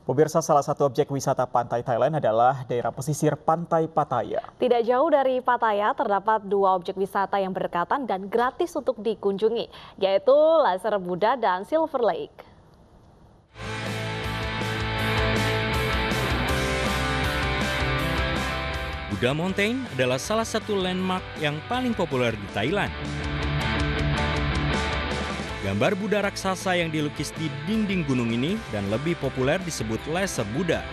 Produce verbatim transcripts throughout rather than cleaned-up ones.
Pemirsa, salah satu objek wisata pantai Thailand adalah daerah pesisir Pantai Pattaya. Tidak jauh dari Pattaya terdapat dua objek wisata yang berdekatan dan gratis untuk dikunjungi, yaitu Laser Buddha dan Silver Lake. Buddha Mountain adalah salah satu landmark yang paling populer di Thailand. Gambar Buddha raksasa yang dilukis di dinding gunung ini dan lebih populer disebut Laser Buddha.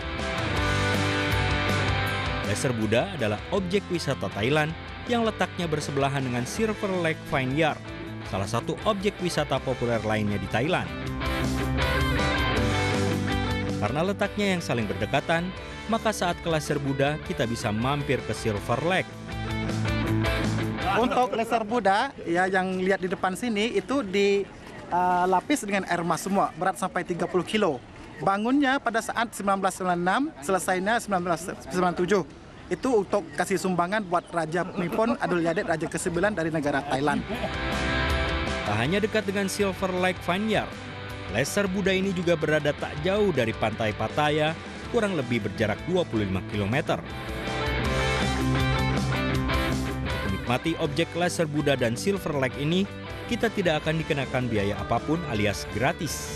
Laser Buddha adalah objek wisata Thailand yang letaknya bersebelahan dengan Silver Lake Vineyard, salah satu objek wisata populer lainnya di Thailand. Karena letaknya yang saling berdekatan, maka saat ke Laser Buddha kita bisa mampir ke Silver Lake. Untuk Laser Buddha ya yang lihat di depan sini itu dilapis uh, dengan air emas semua, berat sampai tiga puluh kilo. Bangunnya pada saat seribu sembilan ratus sembilan puluh enam, selesainya seribu sembilan ratus sembilan puluh tujuh. Itu untuk kasih sumbangan buat Raja Nipon Adulyadet, Raja kesembilan dari negara Thailand. Tak hanya dekat dengan Silver Lake Vineyard, Laser Buddha ini juga berada tak jauh dari pantai Pattaya, kurang lebih berjarak dua puluh lima kilometer. Untuk menikmati objek Laser Buddha dan Silver Lake ini, kita tidak akan dikenakan biaya apapun alias gratis.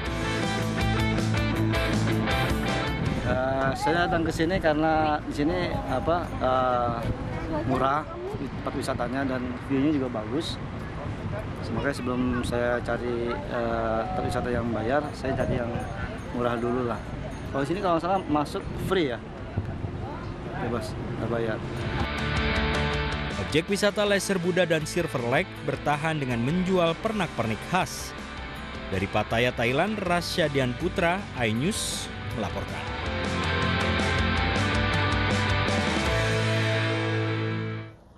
Uh, saya datang ke sini karena di sini apa uh, murah tempat wisatanya dan view-nya juga bagus. Semoga sebelum saya cari uh, tempat wisata yang bayar, saya cari yang murah dulu lah. Kalau di sini kalau salah masuk free ya, bebas, nggak bayar. Objek wisata Laser Buddha dan Silver Lake bertahan dengan menjual pernak-pernik khas. Dari Pattaya, Thailand, Rasyadian Putra, iNews melaporkan.